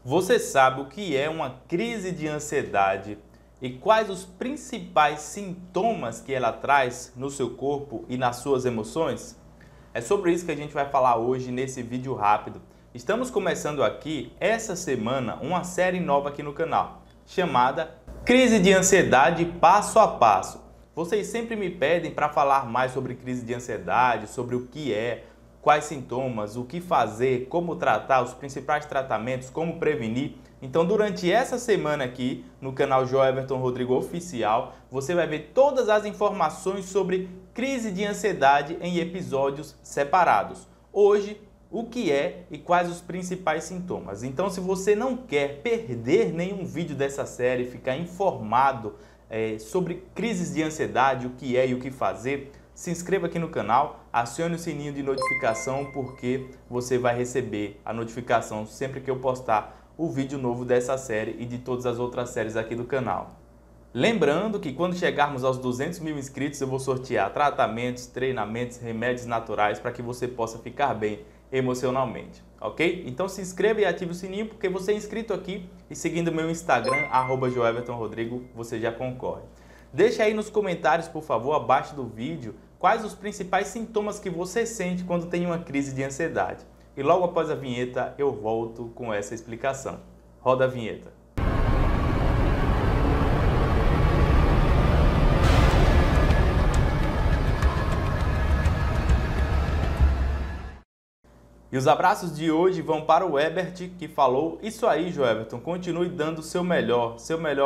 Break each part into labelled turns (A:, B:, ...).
A: Você sabe o que é uma crise de ansiedade e quais os principais sintomas que ela traz no seu corpo e nas suas emoções? É sobre isso que a gente vai falar hoje nesse vídeo rápido. Estamos começando aqui, essa semana, uma série nova aqui no canal, chamada Crise de Ansiedade Passo a Passo. Vocês sempre me pedem para falar mais sobre crise de ansiedade, sobre o que é, quais sintomas, o que fazer, como tratar, os principais tratamentos, como prevenir. Então, durante essa semana aqui, no canal Joeverton Rodrigo Oficial, você vai ver todas as informações sobre crise de ansiedade em episódios separados. Hoje, o que é e quais os principais sintomas. Então, se você não quer perder nenhum vídeo dessa série, ficar informado sobre crises de ansiedade, o que é e o que fazer, se inscreva aqui no canal, acione o sininho de notificação porque você vai receber a notificação sempre que eu postar o vídeo novo dessa série e de todas as outras séries aqui do canal. Lembrando que quando chegarmos aos 200 mil inscritos eu vou sortear tratamentos, treinamentos, remédios naturais para que você possa ficar bem emocionalmente, ok? Então se inscreva e ative o sininho porque você é inscrito aqui e seguindo meu Instagram, @joevertonrodrigo, você já concorre. Deixa aí nos comentários, por favor, abaixo do vídeo, quais os principais sintomas que você sente quando tem uma crise de ansiedade. E logo após a vinheta eu volto com essa explicação. Roda a vinheta. E os abraços de hoje vão para o Ebert, que falou: isso aí, Joeverton, continue dando o seu melhor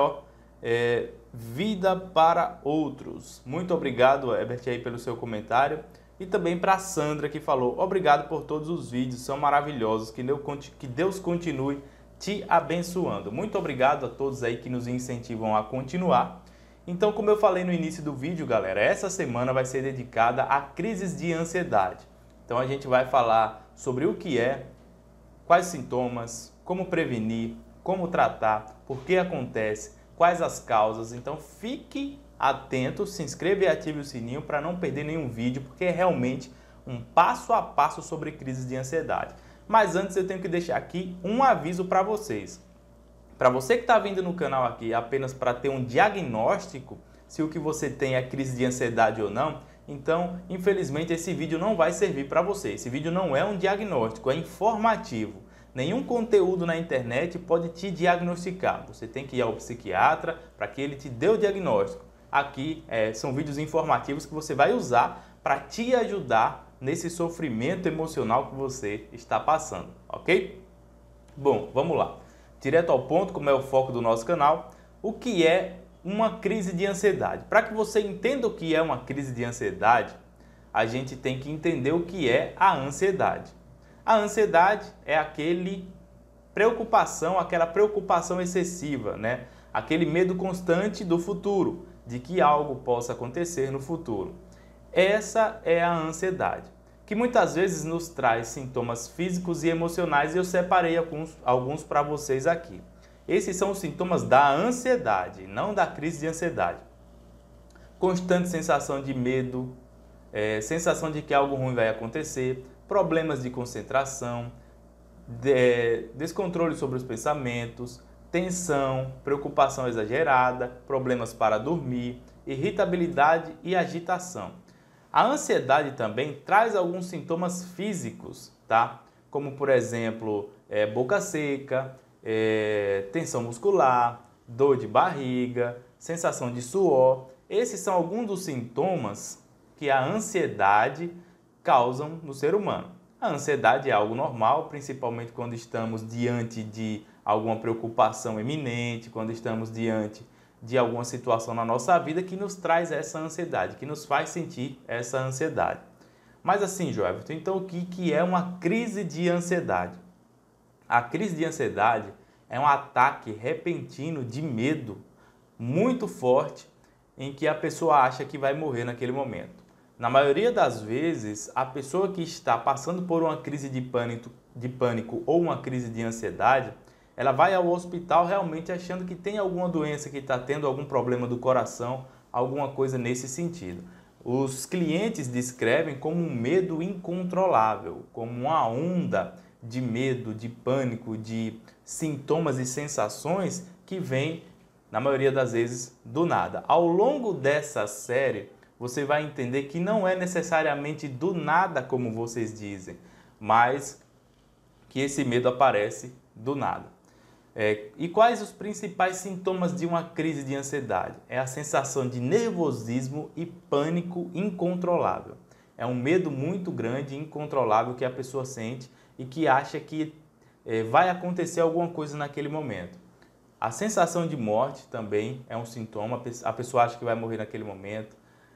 A: vida para outros. Muito obrigado, Ebert, aí pelo seu comentário. E também para a Sandra, que falou: obrigado por todos os vídeos, são maravilhosos, que Deus continue te abençoando. Muito obrigado a todos aí que nos incentivam a continuar. Então, como eu falei no início do vídeo, galera, essa semana vai ser dedicada a crises de ansiedade. Então a gente vai falar sobre o que é, quais sintomas, como prevenir, como tratar, por que acontece, quais as causas. Então fique atento, se inscreva e ative o sininho para não perder nenhum vídeo, porque é realmente um passo a passo sobre crises de ansiedade. Mas antes eu tenho que deixar aqui um aviso para vocês. Para você que está vindo no canal aqui apenas para ter um diagnóstico, se o que você tem é crise de ansiedade ou não, então infelizmente esse vídeo não vai servir para você. Esse vídeo não é um diagnóstico, é informativo. Nenhum conteúdo na internet pode te diagnosticar. Você tem que ir ao psiquiatra para que ele te dê o diagnóstico. Aqui são vídeos informativos que você vai usar para te ajudar nesse sofrimento emocional que você está passando, ok? Bom, vamos lá. Direto ao ponto, como é o foco do nosso canal, o que é uma crise de ansiedade? Para que você entenda o que é uma crise de ansiedade, a gente tem que entender o que é a ansiedade. A ansiedade é aquela preocupação excessiva, né? Aquele medo constante do futuro, de que algo possa acontecer no futuro. Essa é a ansiedade, que muitas vezes nos traz sintomas físicos e emocionais, e eu separei alguns para vocês aqui. Esses são os sintomas da ansiedade, não da crise de ansiedade. Constante sensação de medo, sensação de que algo ruim vai acontecer, problemas de concentração, descontrole sobre os pensamentos, tensão, preocupação exagerada, problemas para dormir, irritabilidade e agitação. A ansiedade também traz alguns sintomas físicos, tá? Como por exemplo, boca seca, tensão muscular, dor de barriga, sensação de suor. Esses são alguns dos sintomas que a ansiedade causam no ser humano. A ansiedade é algo normal, principalmente quando estamos diante de alguma preocupação iminente, quando estamos diante de alguma situação na nossa vida que nos traz essa ansiedade, que nos faz sentir essa ansiedade. Mas assim, Joeverton, então o que é uma crise de ansiedade? A crise de ansiedade é um ataque repentino de medo muito forte em que a pessoa acha que vai morrer naquele momento. Na maioria das vezes, a pessoa que está passando por uma crise de pânico ou uma crise de ansiedade, ela vai ao hospital realmente achando que tem alguma doença, que está tendo algum problema do coração, alguma coisa nesse sentido. Os clientes descrevem como um medo incontrolável, como uma onda de medo, de pânico, de sintomas e sensações que vêm, na maioria das vezes, do nada. Ao longo dessa série, você vai entender que não é necessariamente do nada, como vocês dizem, mas que esse medo aparece do nada. E quais os principais sintomas de uma crise de ansiedade? É a sensação de nervosismo e pânico incontrolável. É um medo muito grande e incontrolável que a pessoa sente e que acha que vai acontecer alguma coisa naquele momento. A sensação de morte também é um sintoma, a pessoa acha que vai morrer naquele momento.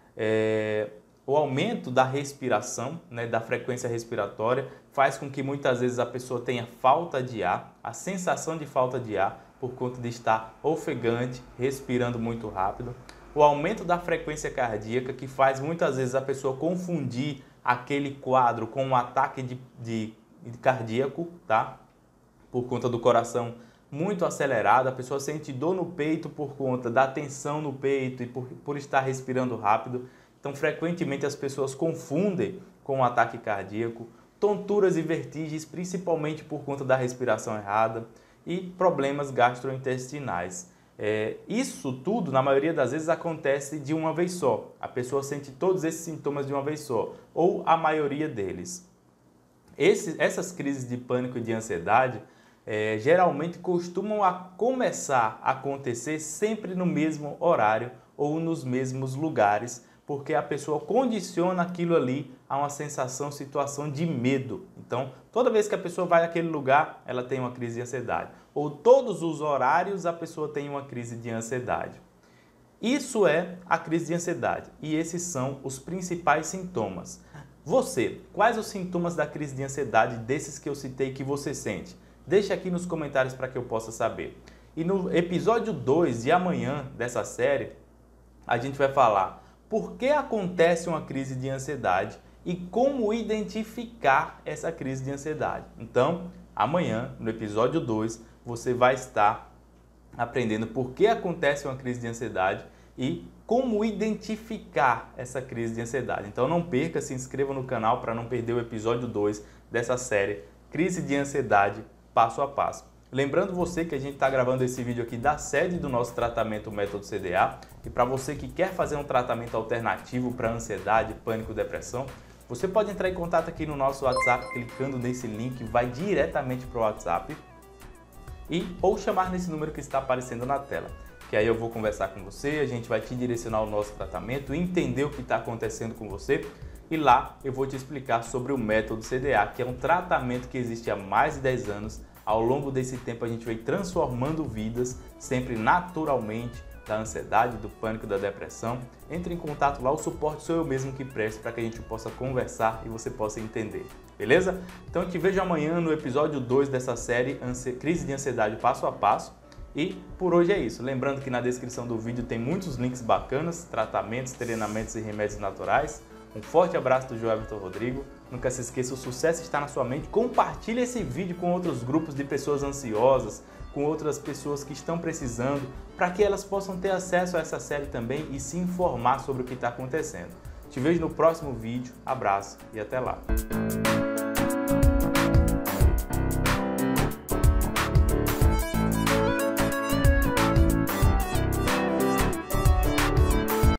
A: O aumento da respiração, da frequência respiratória, faz com que muitas vezes a pessoa tenha falta de ar, a sensação de falta de ar por conta de estar ofegante, respirando muito rápido. O aumento da frequência cardíaca, que faz muitas vezes a pessoa confundir aquele quadro com um ataque de cardíaco, tá? Por conta do coração muito acelerado, a pessoa sente dor no peito por conta da tensão no peito e por estar respirando rápido. Então, frequentemente as pessoas confundem com um ataque cardíaco, tonturas e vertigens, principalmente por conta da respiração errada e problemas gastrointestinais. Isso tudo, na maioria das vezes, acontece de uma vez só. A pessoa sente todos esses sintomas de uma vez só, ou a maioria deles. Essas crises de pânico e de ansiedade geralmente costumam começar a acontecer sempre no mesmo horário ou nos mesmos lugares, porque a pessoa condiciona aquilo ali a uma sensação, situação de medo. Então, toda vez que a pessoa vai àquele lugar, ela tem uma crise de ansiedade. Ou todos os horários a pessoa tem uma crise de ansiedade. Isso é a crise de ansiedade e esses são os principais sintomas. Quais os sintomas da crise de ansiedade desses que eu citei que você sente? Deixa aqui nos comentários para que eu possa saber. E no episódio 2 de amanhã dessa série, a gente vai falar por que acontece uma crise de ansiedade e como identificar essa crise de ansiedade. Então, amanhã, no episódio 2, você vai estar aprendendo por que acontece uma crise de ansiedade e como identificar essa crise de ansiedade. Então não perca, se inscreva no canal para não perder o episódio 2 dessa série Crise de Ansiedade Passo a Passo. Lembrando você que a gente está gravando esse vídeo aqui da sede do nosso tratamento Método CDA e para você que quer fazer um tratamento alternativo para ansiedade, pânico e depressão, você pode entrar em contato aqui no nosso WhatsApp clicando nesse link, vai diretamente para o WhatsApp ou chamar nesse número que está aparecendo na tela. Que aí eu vou conversar com você, a gente vai te direcionar o nosso tratamento, entender o que está acontecendo com você e lá eu vou te explicar sobre o Método CDA, que é um tratamento que existe há mais de 10 anos. Ao longo desse tempo a gente vem transformando vidas, sempre naturalmente, da ansiedade, do pânico, da depressão. Entre em contato lá, o suporte sou eu mesmo que presto para que a gente possa conversar e você possa entender, beleza? Então eu te vejo amanhã no episódio 2 dessa série Crise de Ansiedade Passo a Passo. E por hoje é isso. Lembrando que na descrição do vídeo tem muitos links bacanas, tratamentos, treinamentos e remédios naturais. Um forte abraço do João Everton Rodrigo. Nunca se esqueça, o sucesso está na sua mente. Compartilhe esse vídeo com outros grupos de pessoas ansiosas, com outras pessoas que estão precisando, para que elas possam ter acesso a essa série também e se informar sobre o que está acontecendo. Te vejo no próximo vídeo. Abraço e até lá.